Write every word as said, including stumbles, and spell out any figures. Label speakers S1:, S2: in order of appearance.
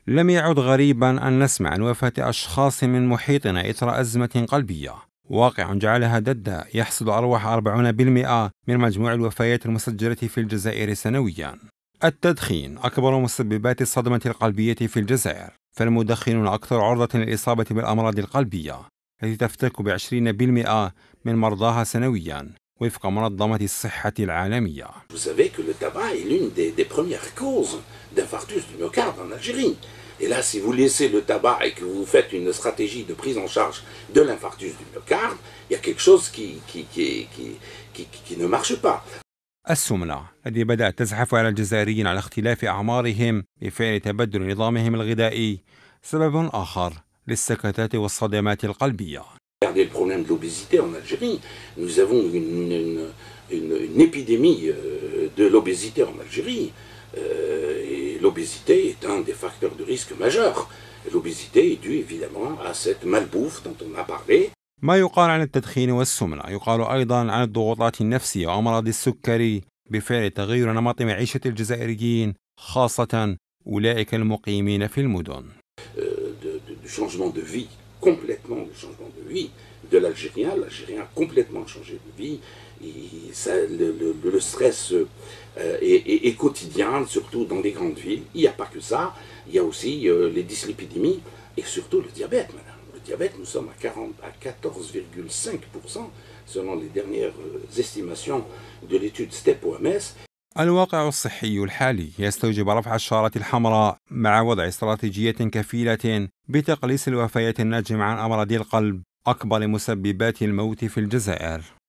S1: لم يعد غريبا أن نسمع عن وفاة أشخاص من محيطنا إثر أزمة قلبية، واقع جعل هذا الداء يحصد أرواح أربعين بالمئة من مجموع الوفيات المسجلة في الجزائر سنويا. التدخين أكبر مسببات الصدمة القلبية في الجزائر، فالمدخنون أكثر عرضة للإصابة بالأمراض القلبية التي تفتك بعشرين بالمئة من مرضاها سنويا وفق منظمة الصحة العالمية.
S2: Vous savez que le tabac est l'une des, des premières causes d'infarctus du myocarde en Algérie. Et là, si vous laissez le tabac et que vous faites une stratégie de prise en charge de l'infarctus du myocarde, il y a quelque chose qui, qui, qui, qui, qui, qui ne marche pas.
S1: السمنة التي بدأت تزحف على الجزائريين على اختلاف أعمارهم بفعل تبدل نظامهم الغذائي سبب آخر للسكتات والصدمات القلبية.
S2: Regardez le problème de l'obésité en Algérie. Nous avons une, une, une, une épidémie de l'obésité en Algérie. Et l'obésité est un des facteurs de risque majeurs. L'obésité est due évidemment à cette malbouffe dont on a parlé.
S1: ما يقال عن التدخين والسمنة يقال أيضا عن الضغوطات النفسية وأمراض السكري بفعل تغير نمط معيشة الجزائريين، خاصة أولئك المقيمين في المدن.
S2: Du changement de vie, complètement du changement de vie de l'Algérien. L'Algérien a complètement changé de vie. Et ça, le, le, le stress est, est, est quotidien, surtout dans les grandes villes. Il n'y a pas que ça. Il y a aussi les dyslipidémies et surtout le diabète, madame. Le diabète, nous sommes à, quarante, à quatorze virgule cinq pour cent selon les dernières estimations de l'étude STEP O M S.
S1: الواقع الصحي الحالي يستوجب رفع الشارة الحمراء مع وضع استراتيجية كفيلة بتقليص الوفيات الناجمة عن أمراض القلب، أكبر مسببات الموت في الجزائر.